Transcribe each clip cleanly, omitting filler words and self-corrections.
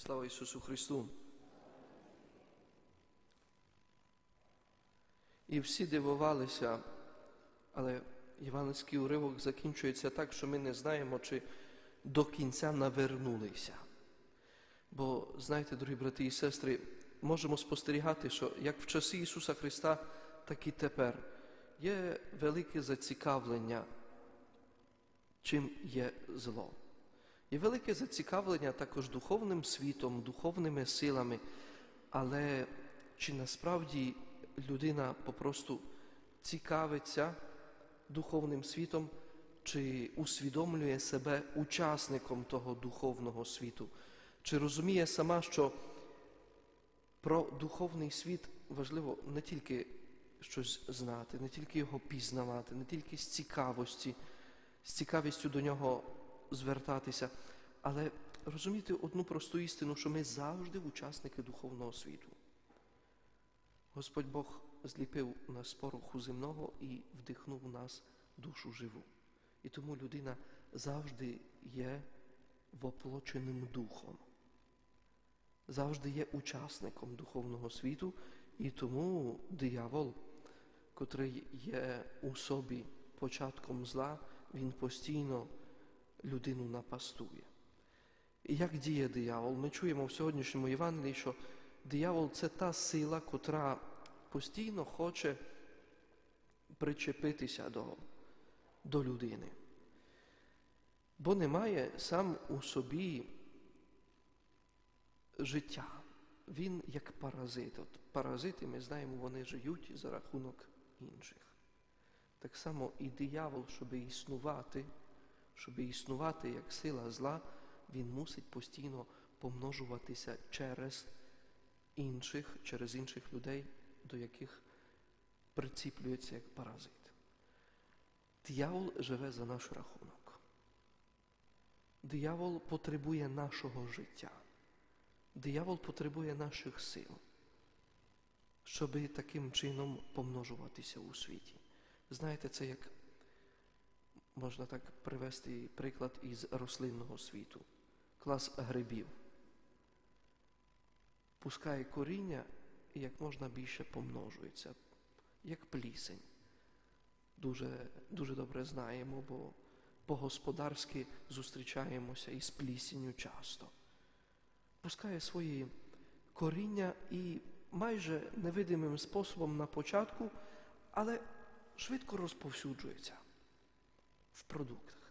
Слава Ісусу Христу! І всі дивувалися, але євангельський уривок закінчується так, що ми не знаємо, чи до кінця навернулися. Бо, знаєте, дорогі брати і сестри, можемо спостерігати, що як в часи Ісуса Христа, так і тепер є велике зацікавлення, чим є зло. Є велике зацікавлення також духовним світом, духовними силами, але чи насправді людина попросту цікавиться духовним світом, чи усвідомлює себе учасником того духовного світу? Чи розуміє сама, що про духовний світ важливо не тільки щось знати, не тільки його пізнавати, не тільки з цікавістю до нього звертатися, але розуміти одну просту істину, що ми завжди учасники духовного світу. Господь Бог зліпив нас з пороху земного і вдихнув в нас душу живу. І тому людина завжди є воплоченим духом. Завжди є учасником духовного світу, і тому диявол, котрий є у собі початком зла, він постійно людину напастує. І як діє диявол? Ми чуємо в сьогоднішньому Євангелії, що диявол – це та сила, котра постійно хоче причепитися до людини. Бо немає сам у собі життя. Він як паразит. От паразити, ми знаємо, вони живуть за рахунок інших. Так само і диявол, щоб існувати як сила зла, він мусить постійно помножуватися через інших людей, до яких приціплюється як паразит. Диявол живе за наш рахунок. Диявол потребує нашого життя. Диявол потребує наших сил, щоб таким чином помножуватися у світі. Знаєте, це як, можна так привести приклад із рослинного світу. Клас грибів. Пускає коріння і як можна більше помножується, як плісень. Дуже добре знаємо, бо по-господарськи зустрічаємося із плісенню часто. Пускає свої коріння і майже невидимим способом на початку, але швидко розповсюджується в продуктах.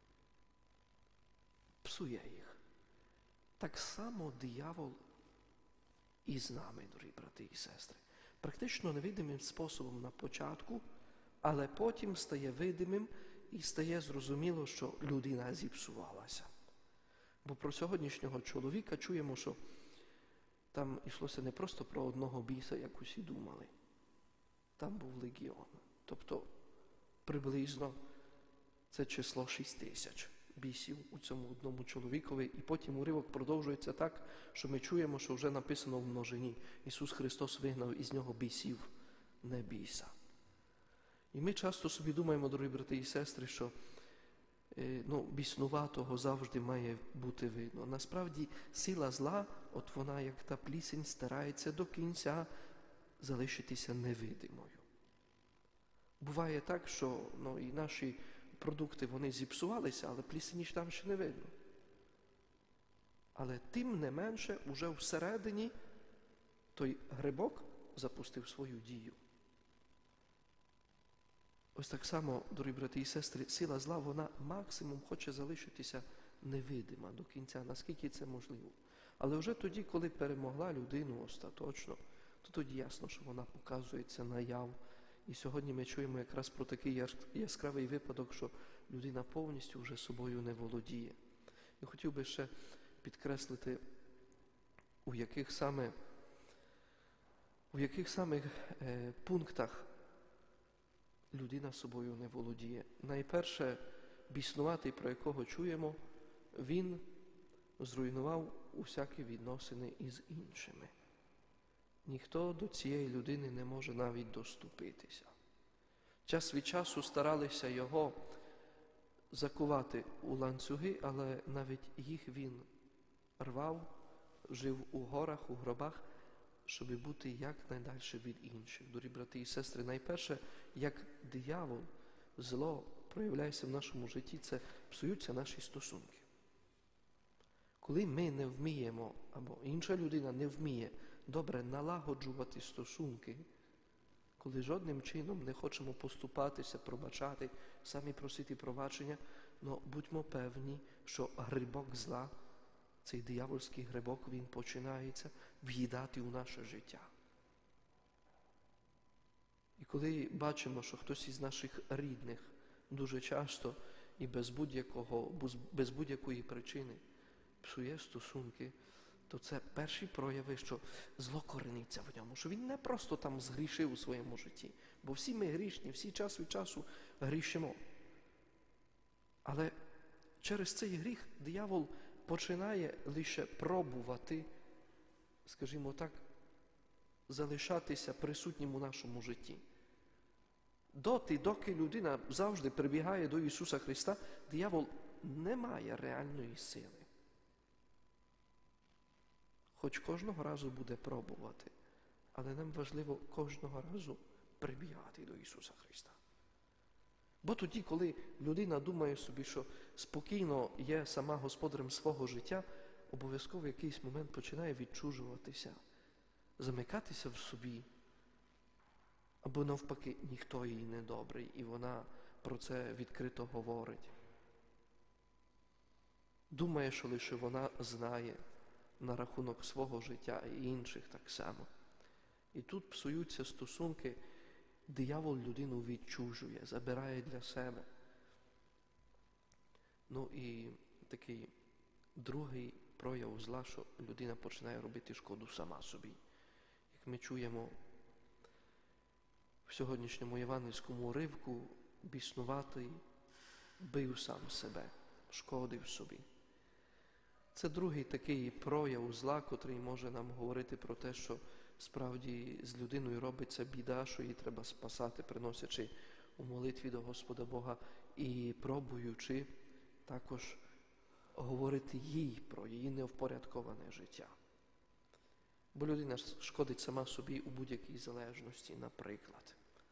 Псує їх. Так само диявол і з нами, дорогі брати і сестри. Практично невидимим способом на початку, але потім стає видимим і стає зрозуміло, що людина зіпсувалася. Бо про сьогоднішнього чоловіка чуємо, що там йшлося не просто про одного біса, як усі думали. Там був легіон. Тобто приблизно це число 6000 бісів у цьому одному чоловікові. І потім уривок продовжується так, що ми чуємо, що вже написано в множині. Ісус Христос вигнав із нього бісів, не біса. І ми часто собі думаємо, дорогі брати і сестри, що біснуватого завжди має бути видно. Насправді, сила зла, от вона, як та плісень, старається до кінця залишитися невидимою. Буває так, що і наші продукти, вони зіпсувалися, але плісені ж там ще не видно. Але тим не менше, уже всередині той грибок запустив свою дію. Ось так само, дорогі брати і сестри, сила зла, вона максимум хоче залишитися невидима до кінця, наскільки це можливо. Але вже тоді, коли перемогла людину остаточно, то тоді ясно, що вона показується наяв. І сьогодні ми чуємо якраз про такий яскравий випадок, що людина повністю вже собою не володіє. І хотів би ще підкреслити, у яких саме пунктах людина собою не володіє. Найперше, біснуватий, про якого чуємо, він зруйнував усякі відносини із іншими. Ніхто до цієї людини не може навіть доступитися. Час від часу старалися його закувати у ланцюги, але навіть їх він рвав, жив у горах, у гробах, щоб бути якнайдальше від інших. Дорогі брати і сестри, найперше, як диявол, зло проявляється в нашому житті, це псуються наші стосунки. Коли ми не вміємо, або інша людина не вміє добре налагоджувати стосунки, коли жодним чином не хочемо поступатися, пробачати, самі просити пробачення, но будьмо певні, що грибок зла, цей диявольський грибок, він починається в'їдати у наше життя. І коли бачимо, що хтось із наших рідних дуже часто і без будь-якої причини псує стосунки, то це перші прояви, що зло корениться в ньому, що він не просто там згрішив у своєму житті, бо всі ми грішні, всі час від часу грішимо. Але через цей гріх диявол починає лише пробувати, скажімо так, залишатися присутнім у нашому житті. Доки людина завжди прибігає до Ісуса Христа, диявол не має реальної сили. Хоч кожного разу буде пробувати, але нам важливо кожного разу прибігати до Ісуса Христа. Бо тоді, коли людина думає собі, що спокійно є сама господарем свого життя, обов'язково в якийсь момент починає відчужуватися, замикатися в собі, або навпаки, ніхто їй не добрий, і вона про це відкрито говорить. Думає, що лише вона знає на рахунок свого життя і інших так само. І тут псуються стосунки, диявол людину відчужує, забирає для себе. Ну і такий другий прояв зла, що людина починає робити шкоду сама собі. Як ми чуємо в сьогоднішньому євангельському уривку, біснуватий бив сам себе, шкодив собі. Це другий такий прояв зла, котрий може нам говорити про те, що справді з людиною робиться біда, що її треба спасати, приносячи у молитві до Господа Бога і пробуючи також говорити їй про її невпорядковане життя. Бо людина шкодить сама собі у будь-якій залежності, наприклад.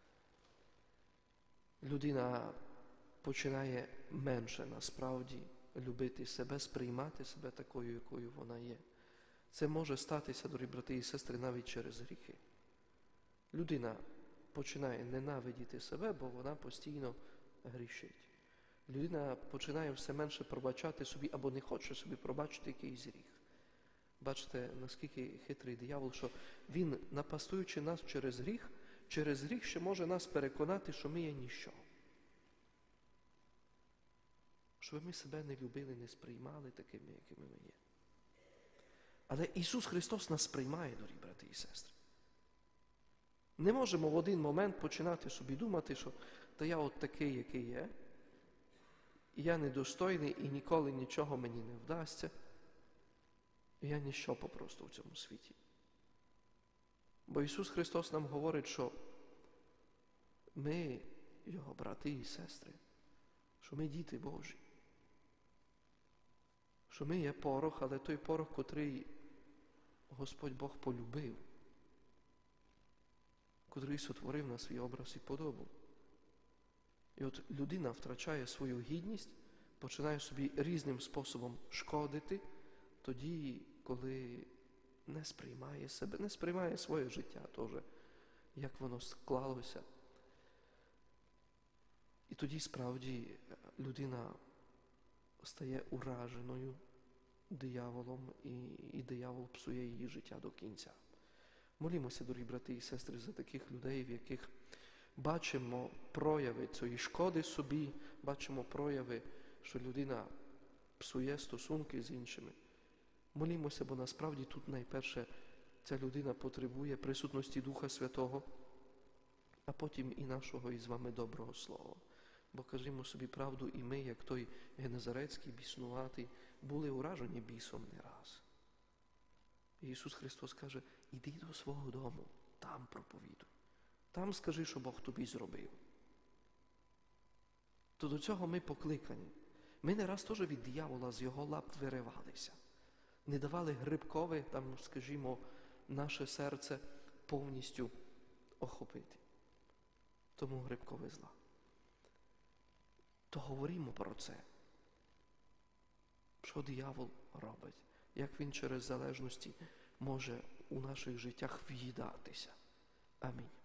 Людина починає менше насправді любити себе, сприймати себе такою, якою вона є. Це може статися, дорогі брати і сестри, навіть через гріхи. Людина починає ненавидіти себе, бо вона постійно грішить. Людина починає все менше пробачати собі або не хоче собі пробачити якийсь гріх. Бачите, наскільки хитрий диявол, що він, напастуючи нас через гріх ще може нас переконати, що ми є ніщо. Щоб ми себе не любили, не сприймали такими, якими ми є. Але Ісус Христос нас сприймає, дорогі брати і сестри. Не можемо в один момент починати собі думати, що та я от такий, який є, і я недостойний, і ніколи нічого мені не вдасться, і я ніщо попросту в цьому світі. Бо Ісус Христос нам говорить, що ми, Його брати і сестри, що ми діти Божі. Що ми є порох, але той порох, котрий Господь Бог полюбив, котрий сотворив на свій образ і подобу. І от людина втрачає свою гідність, починає собі різним способом шкодити, тоді, коли не сприймає себе, не сприймає своє життя теж, як воно склалося. І тоді справді людина стає ураженою дияволом, і диявол псує її життя до кінця. Молімося, дорогі брати і сестри, за таких людей, в яких бачимо прояви цієї шкоди собі, бачимо прояви, що людина псує стосунки з іншими. Молімося, бо насправді тут найперше ця людина потребує присутності Духа Святого, а потім і нашого із вами доброго слова. Бо кажімо собі правду, і ми, як той Генезарецький біснуватий, були уражені бісом не раз. І Ісус Христос каже, іди до свого дому, там проповідуй. Там скажи, що Бог тобі зробив. То до цього ми покликані. Ми не раз теж від диявола з його лап виривалися. не давали грибкові, там, скажімо, наше серце повністю охопити. Тому грибкове зла. То говоримо про це. Що диявол робить? Як він через залежності може у наших життях в'їдатися? Амінь.